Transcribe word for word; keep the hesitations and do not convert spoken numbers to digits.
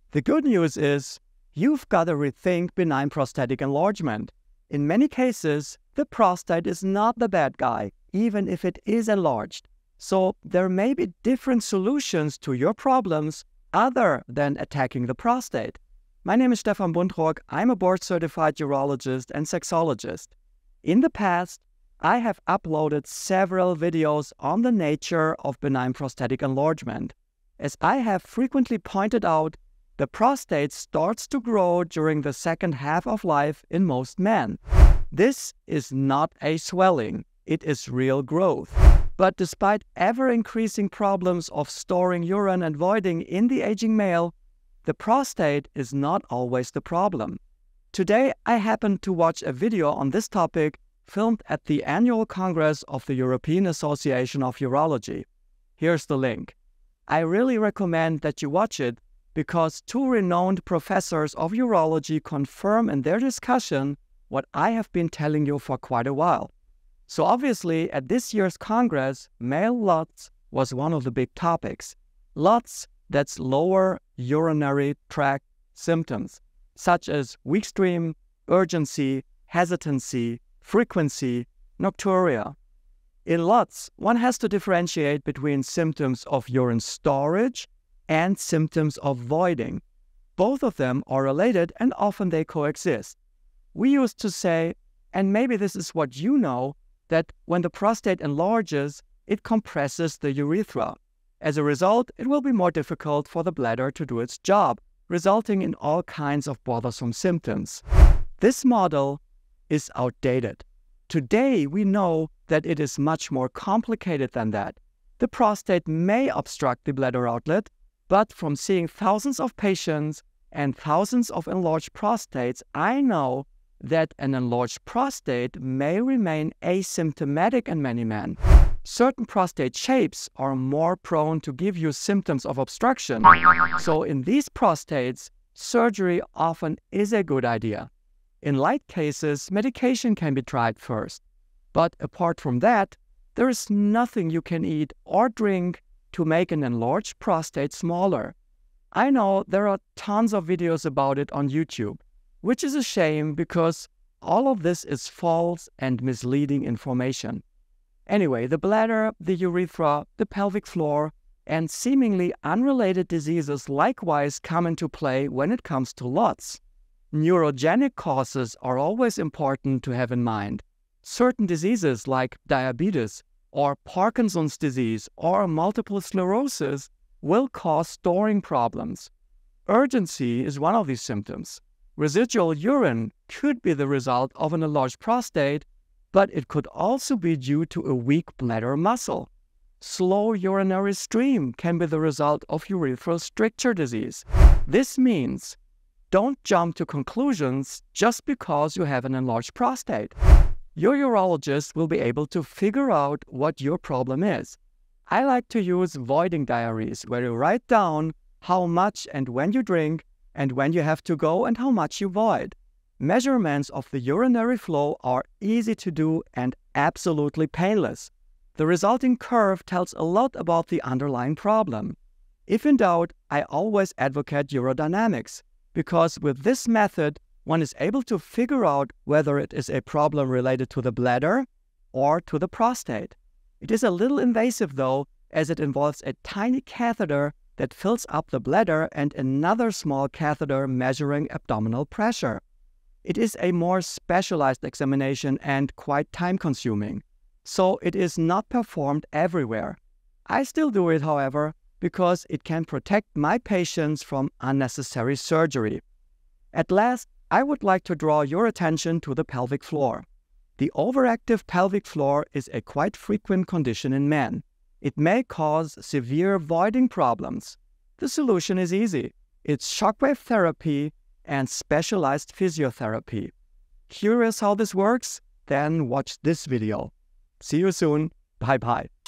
The good news is you've got to rethink benign prostatic enlargement. In many cases, the prostate is not the bad guy, even if it is enlarged. So there may be different solutions to your problems other than attacking the prostate. My name is Stefan Buntrock. I'm a board-certified urologist and sexologist. In the past, I have uploaded several videos on the nature of benign prostatic enlargement. As I have frequently pointed out, the prostate starts to grow during the second half of life in most men. This is not a swelling, it is real growth. But despite ever-increasing problems of storing urine and voiding in the aging male, the prostate is not always the problem. Today, I happened to watch a video on this topic filmed at the annual Congress of the European Association of Urology. Here's the link. I really recommend that you watch it because two renowned professors of urology confirm in their discussion what I have been telling you for quite a while. So obviously, at this year's Congress, male LUTS was one of the big topics. LUTS, that's lower urinary tract symptoms, such as weak stream, urgency, hesitancy, frequency, nocturia. In LUTS, one has to differentiate between symptoms of urine storage and symptoms of voiding. Both of them are related and often they coexist. We used to say, and maybe this is what you know, that when the prostate enlarges, it compresses the urethra. As a result, it will be more difficult for the bladder to do its job, resulting in all kinds of bothersome symptoms. This model is outdated. Today, we know that it is much more complicated than that. The prostate may obstruct the bladder outlet, but from seeing thousands of patients and thousands of enlarged prostates, I know that an enlarged prostate may remain asymptomatic in many men. Certain prostate shapes are more prone to give you symptoms of obstruction. So in these prostates, surgery often is a good idea. In light cases, medication can be tried first. But apart from that, there is nothing you can eat or drink to make an enlarged prostate smaller. I know there are tons of videos about it on YouTube, which is a shame because all of this is false and misleading information. Anyway, the bladder, the urethra, the pelvic floor, and seemingly unrelated diseases likewise come into play when it comes to LUTS. Neurogenic causes are always important to have in mind. Certain diseases like diabetes or Parkinson's disease or multiple sclerosis will cause storing problems. Urgency is one of these symptoms. Residual urine could be the result of an enlarged prostate, but it could also be due to a weak bladder muscle. Slow urinary stream can be the result of urethral stricture disease. This means don't jump to conclusions just because you have an enlarged prostate. Your urologist will be able to figure out what your problem is. I like to use voiding diaries where you write down how much and when you drink and when you have to go and how much you void. Measurements of the urinary flow are easy to do and absolutely painless. The resulting curve tells a lot about the underlying problem. If in doubt, I always advocate urodynamics, because with this method, one is able to figure out whether it is a problem related to the bladder or to the prostate. It is a little invasive though, as it involves a tiny catheter that fills up the bladder and another small catheter measuring abdominal pressure. It is a more specialized examination and quite time-consuming, so it is not performed everywhere. I still do it, however, because it can protect my patients from unnecessary surgery. At last, I would like to draw your attention to the pelvic floor. The overactive pelvic floor is a quite frequent condition in men. It may cause severe voiding problems. The solution is easy. It's shockwave therapy and specialized physiotherapy. Curious how this works? Then watch this video. See you soon. Bye-bye.